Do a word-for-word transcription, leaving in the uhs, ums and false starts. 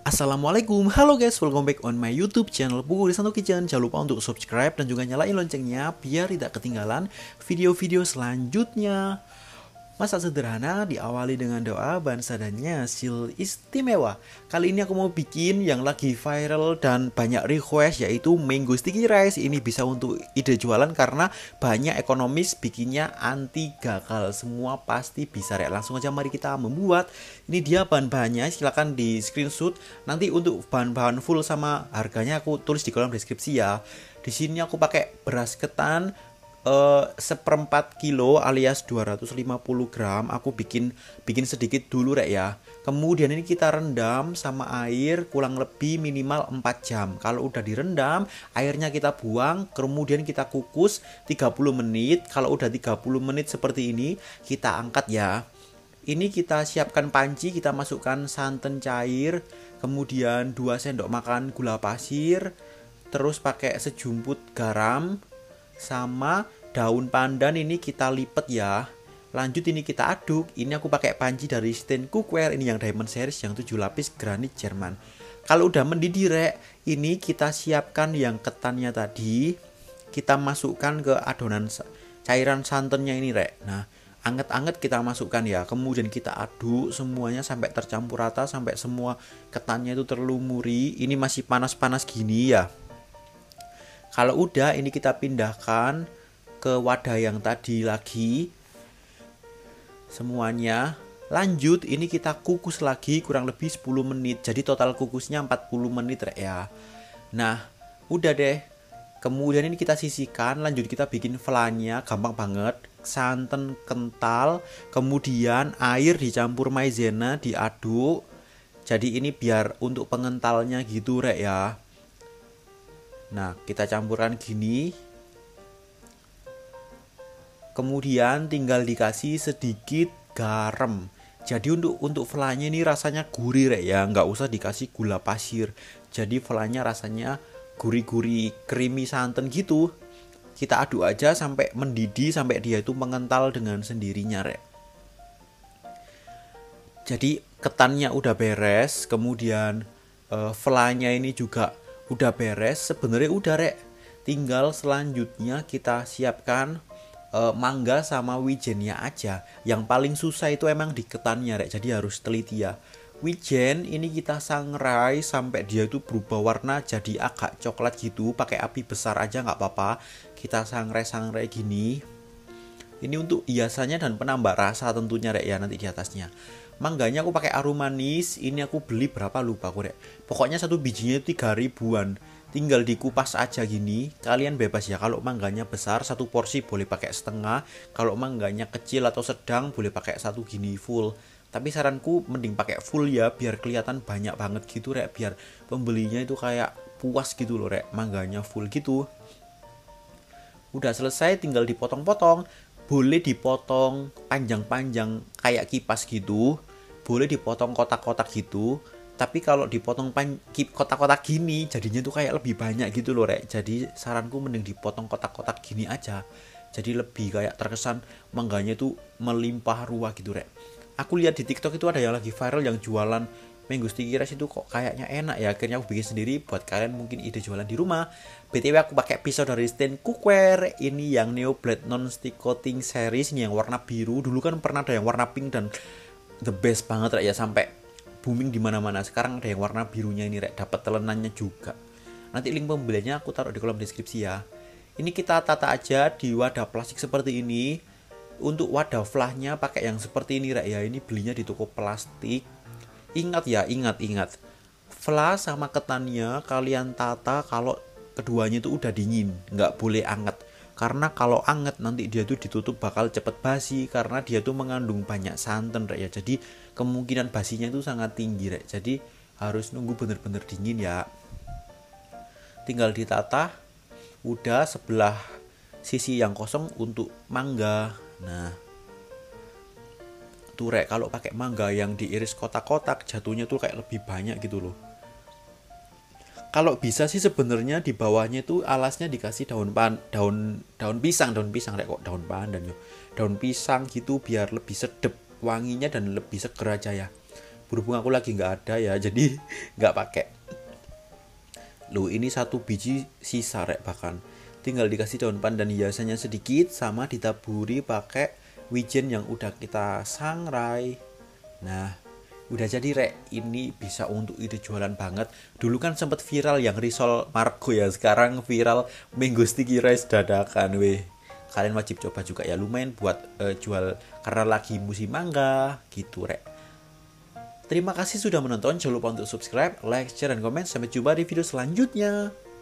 Assalamualaikum, halo guys, welcome back on my YouTube channel Pugu Desanto Kitchen. Jangan lupa untuk subscribe dan juga nyalain loncengnya biar tidak ketinggalan video-video selanjutnya. Masak sederhana diawali dengan doa, bansa dan hasil istimewa. Kali ini aku mau bikin yang lagi viral dan banyak request, yaitu mango sticky rice. Ini bisa untuk ide jualan karena banyak ekonomis, bikinnya anti gagal. Semua pasti bisa rek. Langsung aja mari kita membuat. Ini dia bahan-bahannya, silahkan di screenshot. Nanti untuk bahan-bahan full sama harganya aku tulis di kolom deskripsi ya. Di sini aku pakai beras ketan Uh, seperempat kilo alias dua ratus lima puluh gram. Aku bikin bikin sedikit dulu rek ya. Kemudian ini kita rendam sama air kurang lebih minimal empat jam. Kalau udah direndam, airnya kita buang, kemudian kita kukus tiga puluh menit. Kalau udah tiga puluh menit seperti ini, kita angkat ya. Ini kita siapkan panci, kita masukkan santan cair, kemudian dua sendok makan gula pasir, terus pakai sejumput garam sama daun pandan. Ini kita lipat ya. Lanjut ini kita aduk. Ini aku pakai panci dari Stein Cookware, ini yang Diamond Series yang tujuh lapis granit Jerman. Kalau udah mendidih rek, ini kita siapkan yang ketannya tadi. Kita masukkan ke adonan cairan santannya ini rek. Nah, anget-anget kita masukkan ya. Kemudian kita aduk semuanya sampai tercampur rata, sampai semua ketannya itu terlumuri. Ini masih panas-panas gini ya. Kalau udah, ini kita pindahkan ke wadah yang tadi lagi semuanya. Lanjut, ini kita kukus lagi kurang lebih sepuluh menit. Jadi total kukusnya empat puluh menit ya. Nah, udah deh. Kemudian ini kita sisihkan. Lanjut kita bikin flanya, gampang banget. Santan kental, kemudian air dicampur maizena, diaduk. Jadi ini biar untuk pengentalnya gitu rek ya. Nah, kita campurkan gini. Kemudian tinggal dikasih sedikit garam. Jadi untuk untuk flanya ini rasanya gurih rek ya, nggak usah dikasih gula pasir. Jadi flanya rasanya gurih-gurih, creamy santan gitu. Kita aduk aja sampai mendidih, sampai dia itu mengental dengan sendirinya rek. Jadi ketannya udah beres, kemudian uh, flanya ini juga udah beres, sebenarnya udah rek. Tinggal selanjutnya kita siapkan e, mangga sama wijennya aja. Yang paling susah itu emang di ketannya rek, jadi harus teliti ya. Wijen ini kita sangrai sampai dia itu berubah warna jadi agak coklat gitu. Pakai api besar aja nggak apa-apa. Kita sangrai-sangrai gini. Ini untuk hiasannya dan penambah rasa tentunya rek ya nanti di atasnya. Mangganya aku pakai arum manis. Ini aku beli berapa lupa aku rek. Pokoknya satu bijinya tiga ribuan. Tinggal dikupas aja gini. Kalian bebas ya. Kalau mangganya besar satu porsi boleh pakai setengah. Kalau mangganya kecil atau sedang boleh pakai satu gini full. Tapi saranku mending pakai full ya, biar kelihatan banyak banget gitu rek. Biar pembelinya itu kayak puas gitu loh rek. Mangganya full gitu. Udah selesai, tinggal dipotong-potong. Boleh dipotong panjang-panjang kayak kipas gitu, boleh dipotong kotak-kotak gitu. Tapi kalau dipotong kotak-kotak gini jadinya tuh kayak lebih banyak gitu loh rek. Jadi saranku mending dipotong kotak-kotak gini aja. Jadi lebih kayak terkesan mangganya tuh melimpah ruah gitu rek. Aku lihat di TikTok itu ada yang lagi viral yang jualan mango sticky rice itu kok kayaknya enak ya. Akhirnya aku bikin sendiri buat kalian mungkin ide jualan di rumah. B T W aku pakai pisau dari Stein Cookware. Ini yang Neo Blade Non Stick Coating Series. Ini yang warna biru. Dulu kan pernah ada yang warna pink dan the best banget rek ya, sampai booming di mana-mana. Sekarang ada yang warna birunya ini rek, dapat telenannya juga. Nanti link pembeliannya aku taruh di kolom deskripsi ya. Ini kita tata aja di wadah plastik seperti ini. Untuk wadah flahnya pakai yang seperti ini rek ya. Ini belinya di toko plastik. Ingat ya, ingat, ingat. Flah sama ketannya kalian tata kalau keduanya itu udah dingin. Nggak boleh anget. Karena kalau anget nanti dia tuh ditutup bakal cepet basi. Karena dia tuh mengandung banyak santan rek ya. Jadi kemungkinan basinya itu sangat tinggi rek. Jadi harus nunggu bener-bener dingin ya. Tinggal ditata. Udah sebelah sisi yang kosong untuk mangga. Nah, tuh rek, kalau pakai mangga yang diiris kotak-kotak jatuhnya tuh kayak lebih banyak gitu loh. Kalau bisa sih sebenarnya di bawahnya tuh alasnya dikasih daun pan, daun daun pisang, daun pisang rek, kok daun pandan yo. Daun pisang gitu biar lebih sedep wanginya dan lebih seger aja ya. berhubung aku lagi nggak ada ya, jadi nggak pakai. Loh, ini satu biji sisa rek, bahkan tinggal dikasih daun pandan hiasannya sedikit sama ditaburi pakai wijen yang udah kita sangrai. Nah, udah jadi rek. Ini bisa untuk ide jualan banget. Dulu kan sempat viral yang risol Margo ya, sekarang viral mango sticky rice dadakan weh. Kalian wajib coba juga ya, lumayan buat uh, jual karena lagi musim mangga gitu rek. Terima kasih sudah menonton, jangan lupa untuk subscribe, like, share, dan komen. Sampai jumpa di video selanjutnya.